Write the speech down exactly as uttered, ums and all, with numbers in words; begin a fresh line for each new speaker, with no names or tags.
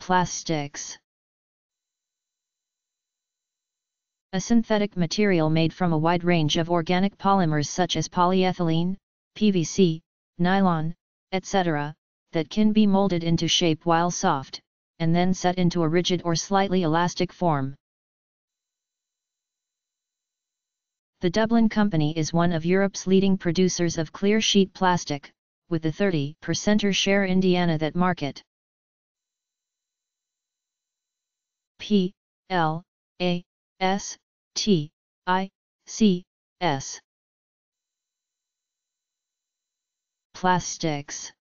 Plastics. A synthetic material made from a wide range of organic polymers such as polyethylene, P V C, nylon, et cetera, that can be molded into shape while soft, and then set into a rigid or slightly elastic form. The Dublin company is one of Europe's leading producers of clear sheet plastic, with a thirty percent share in Indiana that market. P L A S T I C S. Plastics.